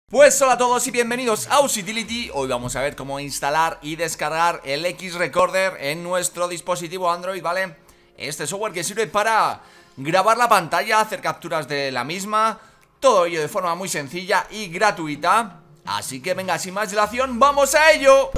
Pues hola a todos y bienvenidos a Usitility. Hoy vamos a ver cómo instalar y descargar el X-Recorder en nuestro dispositivo Android, ¿vale? Este software que sirve para grabar la pantalla, hacer capturas de la misma, todo ello de forma muy sencilla y gratuita. Así que venga, sin más dilación, ¡vamos a ello!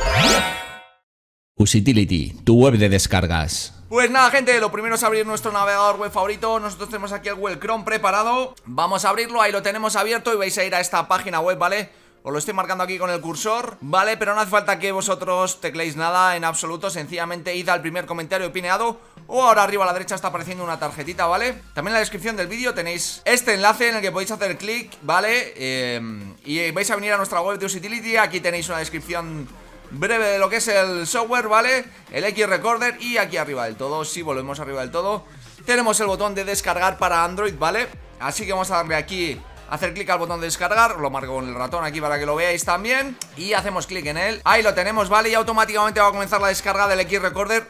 Usitility, tu web de descargas. Pues nada, gente, lo primero es abrir nuestro navegador web favorito. Nosotros tenemos aquí el Google Chrome preparado. Vamos a abrirlo, ahí lo tenemos abierto y vais a ir a esta página web, ¿vale? Os lo estoy marcando aquí con el cursor, ¿vale? Pero no hace falta que vosotros tecleéis nada en absoluto. Sencillamente id al primer comentario pineado o ahora arriba a la derecha está apareciendo una tarjetita, ¿vale? También en la descripción del vídeo tenéis este enlace en el que podéis hacer clic, ¿vale? Y vais a venir a nuestra web de Usitility. Aquí tenéis una descripción breve de lo que es el software, ¿vale? El X-Recorder. Y aquí arriba del todo, si volvemos arriba del todo, tenemos el botón de descargar para Android, ¿vale? Así que vamos a darle aquí, hacer clic al botón de descargar. Lo marco con el ratón aquí para que lo veáis también. Y hacemos clic en él. Ahí lo tenemos, ¿vale? Y automáticamente va a comenzar la descarga del X-Recorder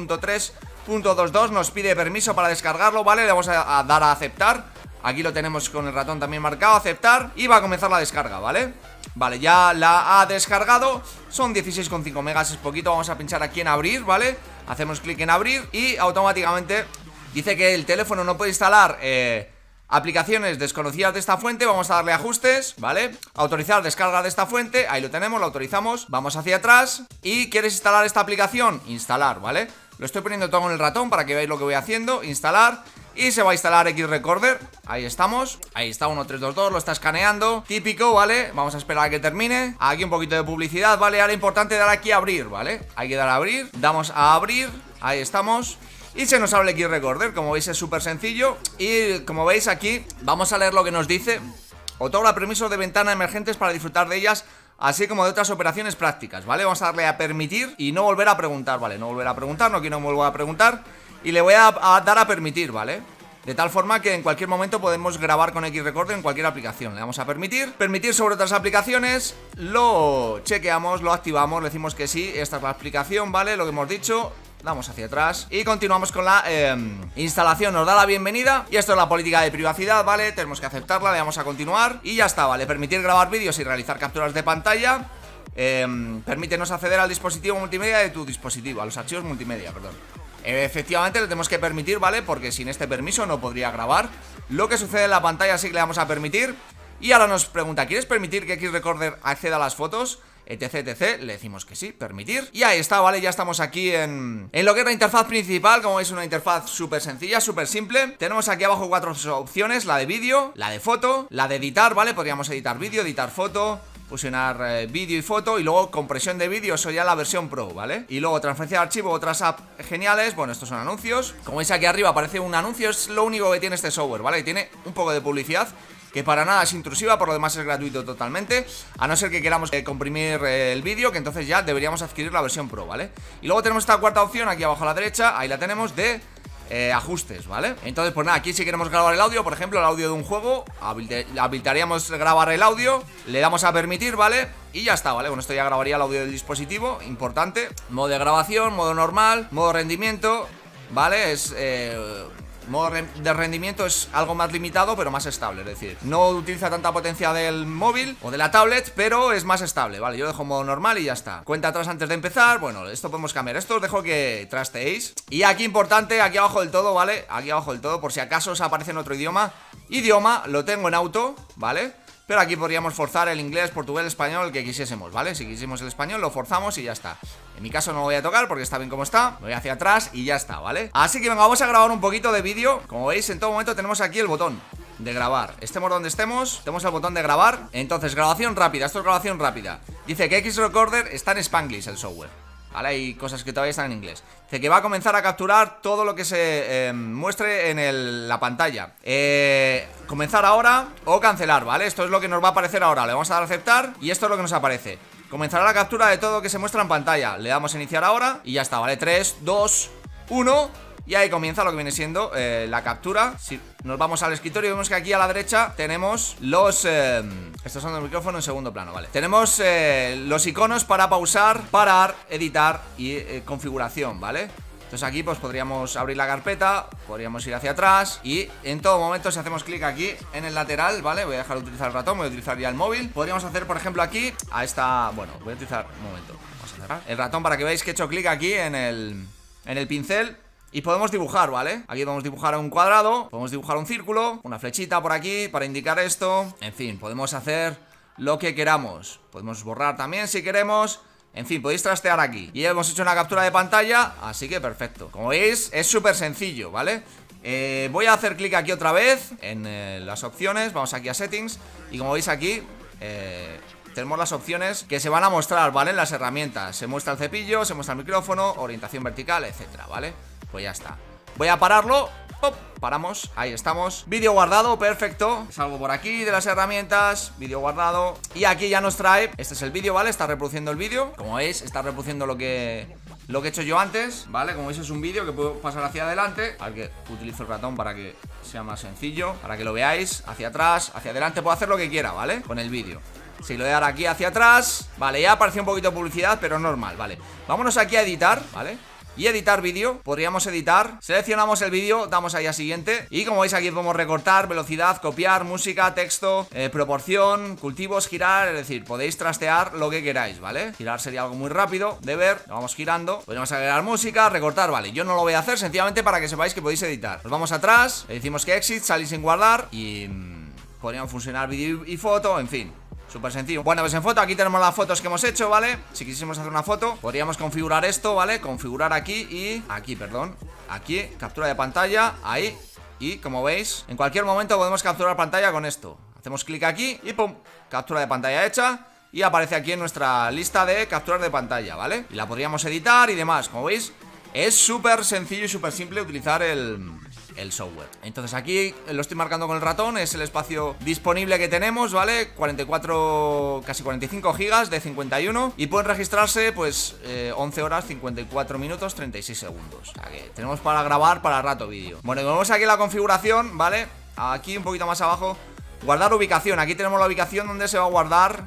1.3.22. Nos pide permiso para descargarlo, ¿vale? Le vamos a dar a aceptar. Aquí lo tenemos con el ratón también marcado, aceptar. Y va a comenzar la descarga, ¿vale? Vale, ya la ha descargado. Son 16,5 megas, es poquito. Vamos a pinchar aquí en abrir, ¿vale? Hacemos clic en abrir y automáticamente dice que el teléfono no puede instalar aplicaciones desconocidas de esta fuente. Vamos a darle a ajustes, ¿vale? Autorizar descarga de esta fuente. Ahí lo tenemos, lo autorizamos. Vamos hacia atrás. ¿Y quieres instalar esta aplicación? Instalar, ¿vale? Lo estoy poniendo todo en el ratón para que veáis lo que voy haciendo. Instalar. Y se va a instalar X-Recorder. Ahí estamos. Ahí está 1322, lo está escaneando. Típico, ¿vale? Vamos a esperar a que termine. Aquí un poquito de publicidad, ¿vale? Ahora importante dar aquí a abrir, ¿vale? Hay que dar a abrir. Damos a abrir. Ahí estamos. Y se nos abre el X-Recorder. Como veis es súper sencillo. Y como veis aquí, vamos a leer lo que nos dice. Otorga permisos de ventana emergentes para disfrutar de ellas, así como de otras operaciones prácticas, ¿vale? Vamos a darle a permitir y no volver a preguntar, ¿vale? No volver a preguntar, no quiero volver a preguntar. Y le voy a dar a permitir, ¿vale? De tal forma que en cualquier momento podemos grabar con X-Recorder en cualquier aplicación. Le damos a permitir. Permitir sobre otras aplicaciones. Lo chequeamos, lo activamos, le decimos que sí. Esta es la aplicación, ¿vale? Lo que hemos dicho. Damos hacia atrás y continuamos con la instalación. Nos da la bienvenida. Y esto es la política de privacidad, ¿vale? Tenemos que aceptarla, le damos a continuar. Y ya está, ¿vale? Permitir grabar vídeos y realizar capturas de pantalla. Permítenos acceder al dispositivo multimedia de tu dispositivo. A los archivos multimedia, perdón. Efectivamente le tenemos que permitir, ¿vale? Porque sin este permiso no podría grabar lo que sucede en la pantalla, así que le damos a permitir. Y ahora nos pregunta, ¿quieres permitir que X-Recorder acceda a las fotos? Etc, etc, le decimos que sí, permitir. Y ahí está, ¿vale? Ya estamos aquí en lo que es la interfaz principal. Como veis, una interfaz súper sencilla, súper simple. Tenemos aquí abajo 4 opciones: la de vídeo, la de foto, la de editar, ¿vale? Podríamos editar vídeo, editar foto, fusionar vídeo y foto, y luego compresión de vídeo, eso ya la versión Pro, ¿vale? Y luego transferencia de archivo, otras apps geniales. Bueno, estos son anuncios. Como veis aquí arriba aparece un anuncio, es lo único que tiene este software, ¿vale? Y tiene un poco de publicidad, que para nada es intrusiva, por lo demás es gratuito totalmente. A no ser que queramos comprimir el vídeo, que entonces ya deberíamos adquirir la versión Pro, ¿vale? Y luego tenemos esta cuarta opción aquí abajo a la derecha, ahí la tenemos, de ajustes, ¿vale? Entonces, pues nada, aquí si queremos grabar el audio, por ejemplo, el audio de un juego, habilitaríamos grabar el audio, le damos a permitir, ¿vale? Y ya está, ¿vale? Bueno, esto ya grabaría el audio del dispositivo, importante. Modo de grabación, modo normal, modo rendimiento, ¿vale? Modo de rendimiento es algo más limitado, pero más estable. Es decir, no utiliza tanta potencia del móvil o de la tablet, pero es más estable, ¿vale? Yo dejo modo normal y ya está. Cuenta atrás antes de empezar. Bueno, esto podemos cambiar. Esto os dejo que trasteéis. Y aquí importante, aquí abajo del todo, ¿vale? Aquí abajo del todo, por si acaso os aparece en otro idioma. Idioma, lo tengo en auto, ¿vale? Pero aquí podríamos forzar el inglés, portugués, español, el que quisiésemos, ¿vale? Si quisiésemos el español, lo forzamos y ya está. En mi caso no lo voy a tocar porque está bien como está. Me voy hacia atrás y ya está, ¿vale? Así que venga, vamos a grabar un poquito de vídeo. Como veis, en todo momento tenemos aquí el botón de grabar. Estemos donde estemos, tenemos el botón de grabar. Entonces, grabación rápida, esto es grabación rápida. Dice que X-Recorder está en Spanglish, el software, ¿vale? Hay cosas que todavía están en inglés. Dice que va a comenzar a capturar todo lo que se muestre en la pantalla. Comenzar ahora o cancelar, ¿vale? Esto es lo que nos va a aparecer ahora. Le vamos a dar a aceptar y esto es lo que nos aparece. Comenzará la captura de todo lo que se muestra en pantalla. Le damos a iniciar ahora y ya está, ¿vale? 3, 2, 1... Y ahí comienza lo que viene siendo la captura. Si nos vamos al escritorio, vemos que aquí a la derecha tenemos los... estos son los micrófonos en segundo plano, ¿vale? Tenemos los iconos para pausar, parar, editar y configuración, ¿vale? Entonces aquí pues podríamos abrir la carpeta, podríamos ir hacia atrás y en todo momento si hacemos clic aquí en el lateral, ¿vale? Voy a dejar de utilizar el ratón, voy a utilizar ya el móvil. Podríamos hacer por ejemplo aquí a esta... Bueno, voy a utilizar... Un momento, vamos a cerrar el ratón para que veáis que he hecho clic aquí en el pincel. Y podemos dibujar, ¿vale? Aquí podemos dibujar un cuadrado, podemos dibujar un círculo, una flechita por aquí para indicar esto. En fin, podemos hacer lo que queramos. Podemos borrar también si queremos. En fin, podéis trastear aquí. Y ya hemos hecho una captura de pantalla, así que perfecto. Como veis, es súper sencillo, ¿vale? Voy a hacer clic aquí otra vez en las opciones. Vamos aquí a settings. Y como veis aquí tenemos las opciones que se van a mostrar, ¿vale? En las herramientas. Se muestra el cepillo, se muestra el micrófono, orientación vertical, etcétera, ¿vale? Pues ya está. Voy a pararlo. ¡Pop! Paramos, ahí estamos. Vídeo guardado, perfecto. Salgo por aquí de las herramientas, vídeo guardado. Y aquí ya nos trae, este es el vídeo, ¿vale? Está reproduciendo el vídeo. Como veis, está reproduciendo lo que he hecho yo antes, ¿vale? Como veis es un vídeo que puedo pasar hacia adelante. A ver que utilizo el ratón para que sea más sencillo, para que lo veáis. Hacia atrás, hacia adelante, puedo hacer lo que quiera, ¿vale? Con el vídeo. Si lo voy a dar aquí hacia atrás, vale, ya apareció un poquito de publicidad, pero normal, ¿vale? Vámonos aquí a editar, ¿vale? Y editar vídeo, podríamos editar. Seleccionamos el vídeo, damos ahí a siguiente. Y como veis aquí podemos recortar, velocidad, copiar, música, texto, proporción, cultivos, girar. Es decir, podéis trastear lo que queráis, ¿vale? Girar sería algo muy rápido de ver. Lo vamos girando, podemos agregar música, recortar, vale. Yo no lo voy a hacer sencillamente para que sepáis que podéis editar. Nos vamos atrás, le decimos que exit, salir sin guardar. Y podríamos fusionar vídeo y foto, en fin. Súper sencillo. Bueno, pues en foto aquí tenemos las fotos que hemos hecho, ¿vale? Si quisiésemos hacer una foto, podríamos configurar esto, ¿vale? Configurar aquí y... Aquí, perdón. Aquí, captura de pantalla, ahí. Y como veis, en cualquier momento podemos capturar pantalla con esto. Hacemos clic aquí y ¡pum! Captura de pantalla hecha. Y aparece aquí en nuestra lista de capturas de pantalla, ¿vale? Y la podríamos editar y demás. Como veis, es súper sencillo y súper simple utilizar el software. Entonces aquí lo estoy marcando con el ratón. Es el espacio disponible que tenemos, ¿vale? 44, casi 45 gigas de 51. Y pueden registrarse pues 11 horas, 54 minutos, 36 segundos. O sea que tenemos para grabar para rato vídeo. Bueno, y vemos aquí la configuración, ¿vale? Aquí un poquito más abajo, guardar ubicación. Aquí tenemos la ubicación donde se va a guardar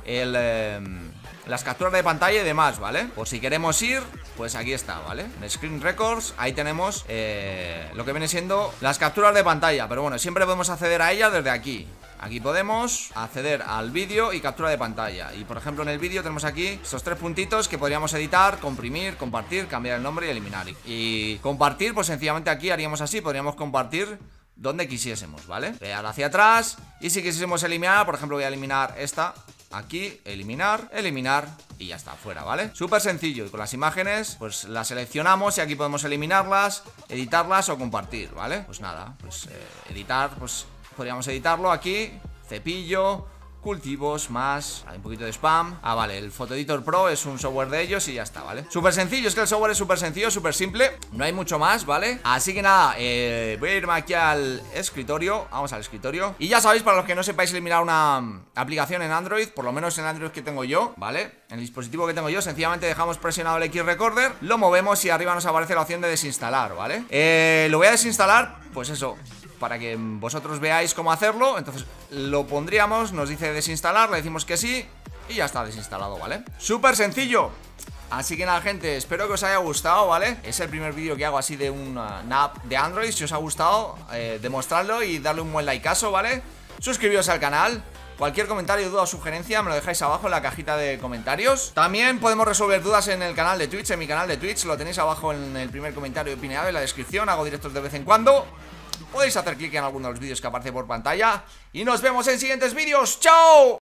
las capturas de pantalla y demás, ¿vale? Por si queremos ir, pues aquí está, ¿vale? En Screen Records, ahí tenemos lo que viene siendo las capturas de pantalla. Pero bueno, siempre podemos acceder a ellas desde aquí. Aquí podemos acceder al vídeo y captura de pantalla. Y por ejemplo en el vídeo tenemos aquí estos tres puntitos que podríamos editar, comprimir, compartir, cambiar el nombre y eliminar. Y compartir, pues sencillamente aquí haríamos así, podríamos compartir donde quisiésemos, ¿vale? Pegar hacia atrás. Y si quisiésemos eliminar, por ejemplo voy a eliminar esta. Aquí, eliminar, eliminar y ya está, fuera, ¿vale? Súper sencillo. Y con las imágenes, pues las seleccionamos y aquí podemos eliminarlas, editarlas o compartir, ¿vale? Pues nada, pues editar, pues podríamos editarlo aquí. Cepillo, cultivos, más, hay un poquito de spam. Ah, vale, el Photo Editor Pro es un software de ellos y ya está, ¿vale? Súper sencillo, es que el software es súper sencillo, súper simple. No hay mucho más, ¿vale? Así que nada, voy a irme aquí al escritorio. Vamos al escritorio. Y ya sabéis, para los que no sepáis eliminar una aplicación en Android, por lo menos en Android que tengo yo, ¿vale? En el dispositivo que tengo yo, sencillamente dejamos presionado el X Recorder, lo movemos y arriba nos aparece la opción de desinstalar, ¿vale? Lo voy a desinstalar, pues eso, para que vosotros veáis cómo hacerlo. Entonces lo pondríamos, nos dice desinstalar, le decimos que sí y ya está desinstalado, ¿vale? Súper sencillo. Así que nada, gente, espero que os haya gustado, ¿vale? Es el primer vídeo que hago así de una app de Android. Si os ha gustado, demostrarlo y darle un buen likeazo, ¿vale? Suscribiros al canal. Cualquier comentario, duda o sugerencia me lo dejáis abajo en la cajita de comentarios. También podemos resolver dudas en el canal de Twitch, en mi canal de Twitch. Lo tenéis abajo en el primer comentario pineado en la descripción. Hago directos de vez en cuando. Podéis hacer clic en alguno de los vídeos que aparece por pantalla. Y nos vemos en siguientes vídeos. ¡Chao!